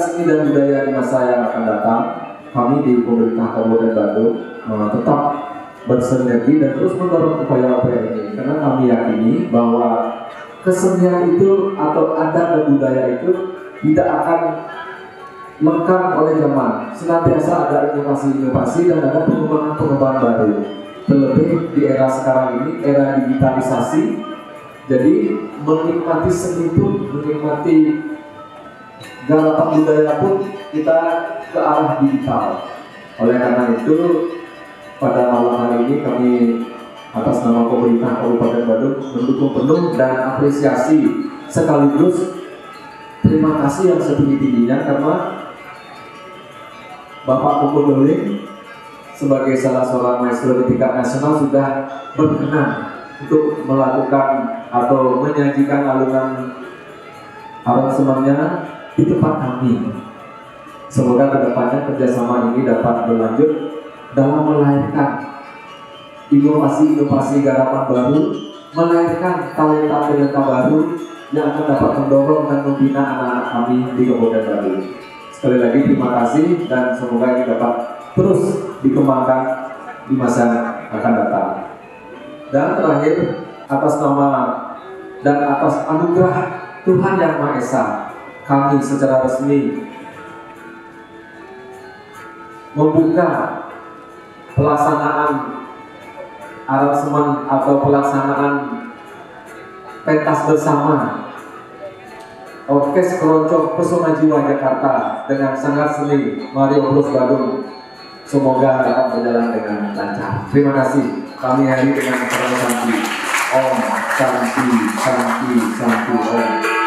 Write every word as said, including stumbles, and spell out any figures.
seni dan budaya di masa yang akan datang, kami di pemerintah Kabupaten Bandung uh, tetap bersinergi dan terus mendorong upaya-upaya ini, karena kami yakini bahwa kesenian itu atau adat dan budaya itu tidak akan lekang oleh zaman. Senantiasa ada inovasi-inovasi dan ada pengembangan-pengembangan baru. Terlebih di era sekarang ini, era digitalisasi. Jadi menikmati seni pun, menikmati garapan budaya pun kita ke arah digital. Oleh karena itu, pada malam hari ini kami atas nama pemerintah Kabupaten Bandung mendukung penuh dan apresiasi sekaligus terima kasih yang setinggi-tingginya karena Bapak Koko Doling sebagai salah seorang maestro di tingkat nasional sudah berkenan untuk melakukan atau menyajikan alunan aransemennya di tempat kami. Semoga kedepannya kerjasama ini dapat berlanjut dalam melahirkan inovasi-inovasi garapan baru, melahirkan talenta-talenta baru yang akan dapat mendorong dan membina anak-anak kami di Kabupaten Bandung. Sekali lagi terima kasih dan semoga ini dapat terus dikembangkan di masa yang akan datang. Dan terakhir, atas nama dan atas anugerah Tuhan Yang Maha Esa, kami secara resmi membuka pelaksanaan aransemen atau pelaksanaan pentas bersama Orkes Keroncong Pesona Jiwa Jakarta dengan sangat seni Mario Bros Bandung. Semoga dapat berjalan dengan lancar. Terima kasih. Kami hari dengan Om Santi, Om Santi, Santi, Santi, Om.